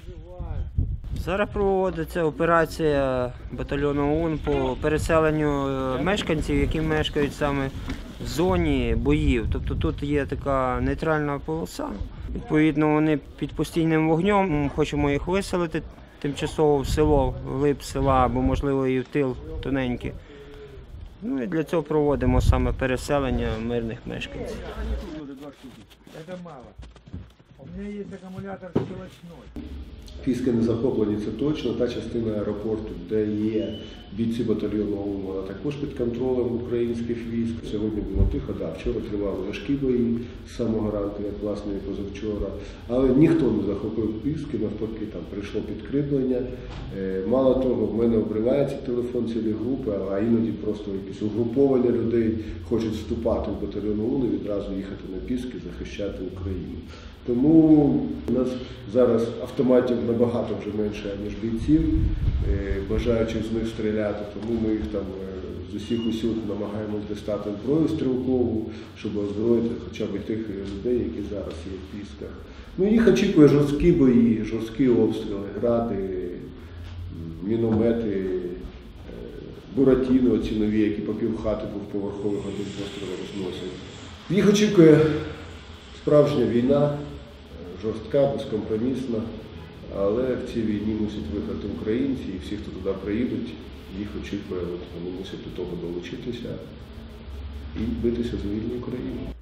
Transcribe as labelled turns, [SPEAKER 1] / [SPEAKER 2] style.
[SPEAKER 1] Зараз проводиться операція батальйону ОУН по переселенню мешканців, які мешкають саме в зоні боїв. Тобто тут є така нейтральна полоса. Відповідно, вони під постійним вогнем. Хочемо їх виселити тимчасово в село, в глиб села або, можливо, і в тил тоненький. Ну і для цього проводимо саме переселення мирних мешканців.
[SPEAKER 2] Це мало. У мене є акумулятор щелочной.
[SPEAKER 3] Піски не захоплені, це точно. Та частина аеропорту, де є бійці батальйону ОУН, вона також під контролем українських військ. Сьогодні було тихо, вчора тривали важкі бої з самого ранку, як власне і позавчора. Але ніхто не захопив Піски, навпаки, там прийшло підкріплення. Мало того, в мене обривається телефон цілі групи, а іноді просто якісь угруповання людей хочуть вступати в батальйон ОУН і відразу їхати на Піски, захищати Україну. Тому у нас зараз автоматів набагато вже менше, ніж бійців, бажаючих з них стріляти, тому ми їх там з усіх усюд намагаємося дістати зброю стрілкову, щоб озброїти хоча б тих людей, які зараз є в Пісках. Ну, їх очікує жорсткі бої, жорсткі обстріли, гради, міномети, буратіни оці нові, які по півхати двохповерхових один постріл розносять. Їх очікує справжня війна, жорстка, безкомпромісна, але в цій війні мусять виграти українці, і всі, хто туди приїдуть, їх очікує, вони мусять до того долучитися і битися за вільну Україну.